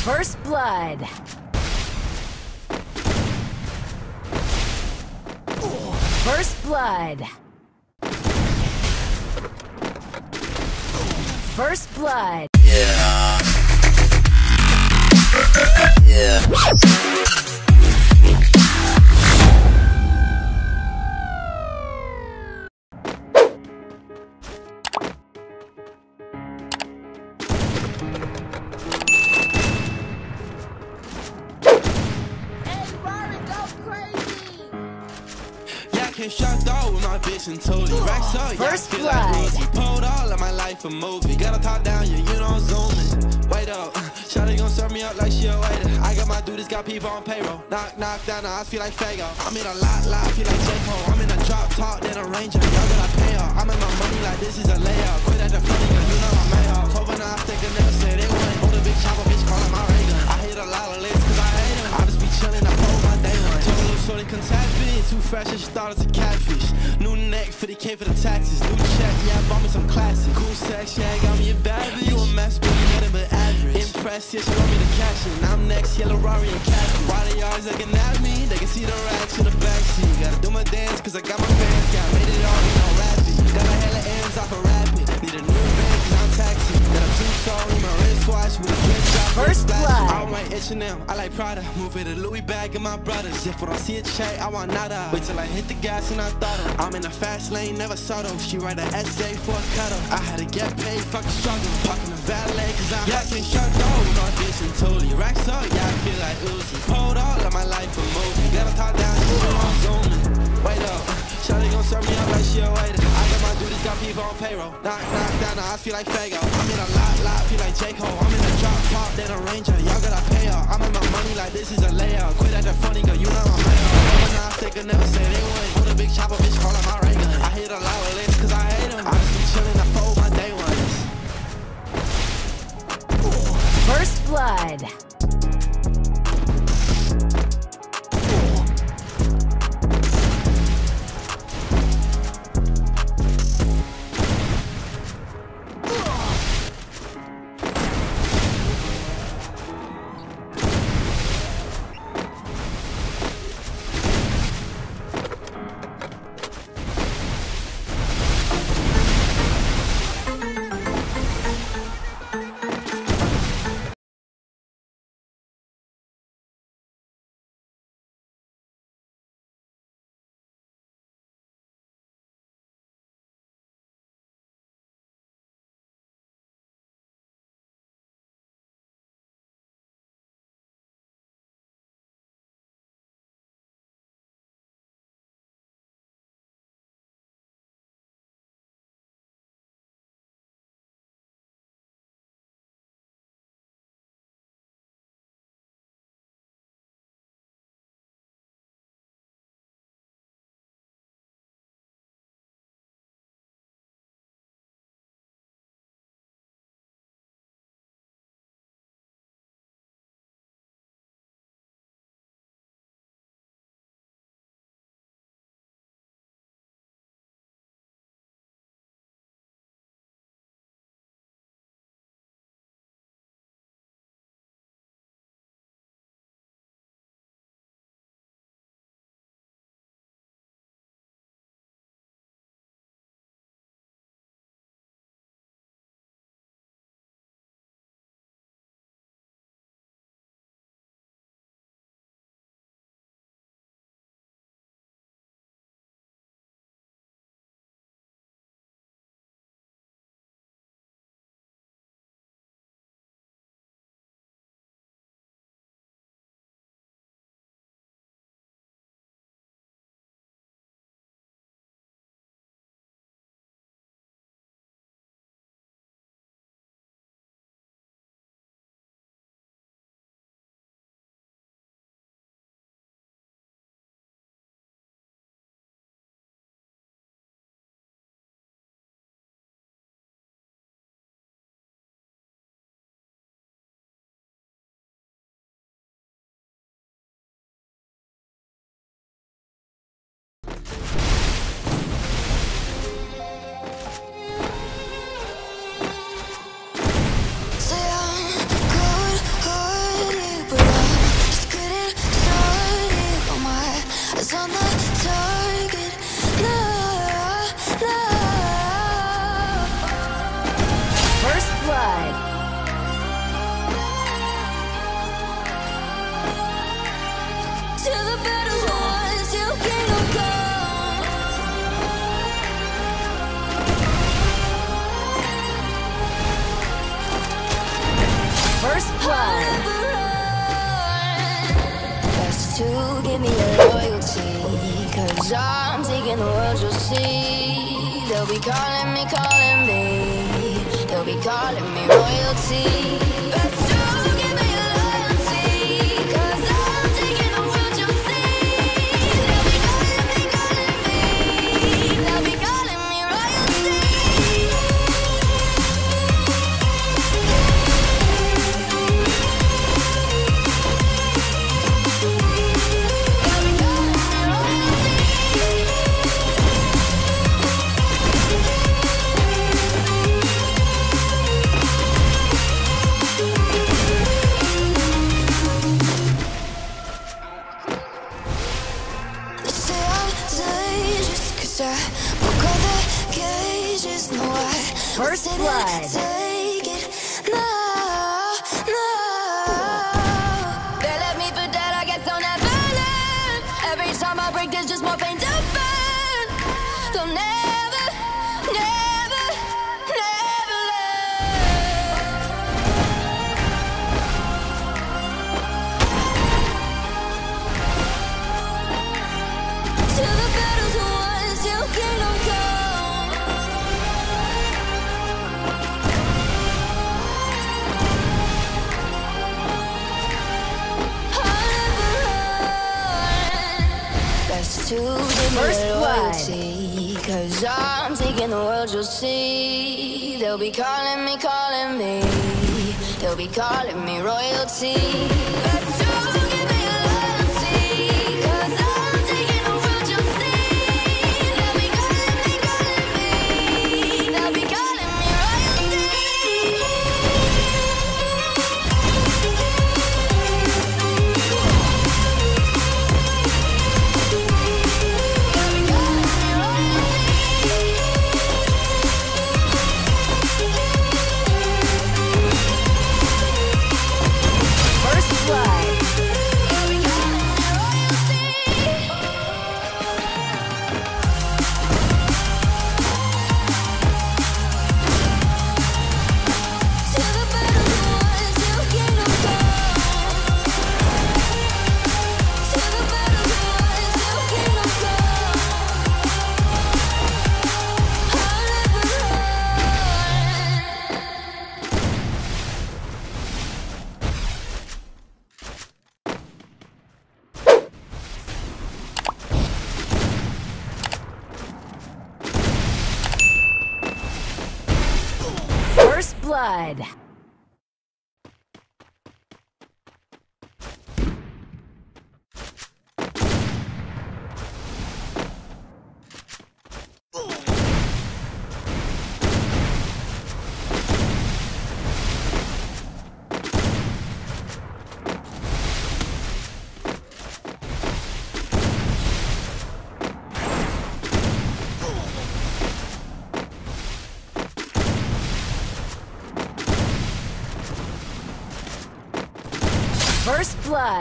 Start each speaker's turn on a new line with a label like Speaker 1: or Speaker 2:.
Speaker 1: First blood. First blood. First blood.
Speaker 2: Yeah. Yeah.
Speaker 3: Shut out with my bitch and told you racks up, yeah, I feel like Rosie. Pulled all of my life a movie. Gotta talk down, yeah, you know I'm zooming. Wait up, Shawty gon' serve me up like she a waiter. I got my dudes, got people on payroll. Knock, knock down, I feel like Fago. I'm in a lot, feel like J. Cole. I'm in a drop top, then a Ranger. Y'all gotta pay up. I'm in my money like this is a layout. Quit at the front, you know I'm made up. 12 and I think I never said it went. Hold a big chopper, bitch, callin' my Reagan. I hit a lot of lists cause I hate them. I just be chillin', I fold my day one. Told a little shorty contact me. Too fresh and she thought it's a catfish. New neck, 50K for the taxes. New check, yeah, I bought me some classics. Cool sex, yeah, got me a bad bitch. You a mess, but you nothing but average. Impressed, yeah, she want me to cash it. Now I'm next, yellow Rari and Catfish. Why they always looking at me? They can see the racks in the backseat. Gotta do my dance, cause I got my fans. Yeah, I made it all, you know, rapping. Got my hella M's off a rapid. Need a new van, cause I'm taxi. Got a two-tone in my wristwatch with a drip shot.
Speaker 1: First blood.
Speaker 3: I don't like H&M, I like Prada. Move with a Louis bag in my brothers. If I don't see a check, I want nada. Wait till I hit the gas and I thought her. I'm in a fast lane, never subtle. She write an essay for a cuddle. I had to get paid, fuck a struggle. Parking the valet, cause I'm can't shut down. No audition, totally racks up, yeah, I feel like Uzi. Pulled all of my life a movie. Gotta talk down, you know I'm zooming. Wait up, Shawty gon' serve me up like she a waiter. I got my dudes, got people on payroll. Knock, knock down, I feel like Fago. I'm in a lot, feel like J. Cole. I'm in a drop top, then a Ranger. Y'all gotta pay up. I'm in my money like this is a layout. Quit at the funny, girl, you know I'm made up. When I think I never said it went. Put a big chopper, bitch, callin' my Reagan. I hit a lot of lists cause I hate them. I just be chillin', I fold my day ones.
Speaker 1: First blood.
Speaker 4: give me your loyalty, 'cause I'm taking the world, you'll see. They'll be calling me, they'll be calling me royalty. But don't give me your loyalty, 'cause I'm taking the world, you'll see. They'll be calling me, they'll be calling me royalty.
Speaker 1: First blood.
Speaker 4: Take it now, now. They left me for dead, I guess I'll never learn. Every time I break, there's just more pain to burn. They'll never, never, never learn. Till the battle's won, till kingdom come.
Speaker 1: First blood.
Speaker 4: 'Cause I'm taking the world, you'll see. They'll be calling me, they'll be calling me royalty. But don't give me your loyalty, 'cause I'm taking the world, you'll see. They'll be calling me, they'll be calling me royalty.
Speaker 1: First blood. First blood.